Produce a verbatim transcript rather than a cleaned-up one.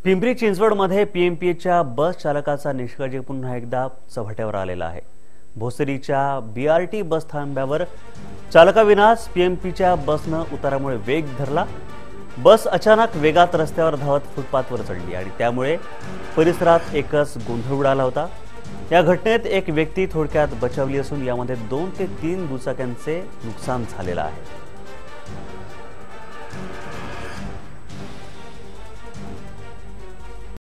पिंपरी चिंचवडमध्ये पीएमपीच्या बस चालकाचा निष्काळजी पुन्हा एकदा चव्हाट्यावर आलेला आहे। भोसरीच्या बीआरटी बस थांब्यावर चालकाविनाच पीएमपीच्या बसनं उतारामुळे वेग धरला। बस अचानक वेगात रस्त्यावर धावत फुटपाथवर चढली आणि त्यामुळे परिसरात एकच गोंधळ उडाला होता। या घटनेत एक व्यक्ती थोडक्यात बचावली असून यामध्ये दोन ते तीन दुचाक्यांचे नुकसान झालेलं आहे।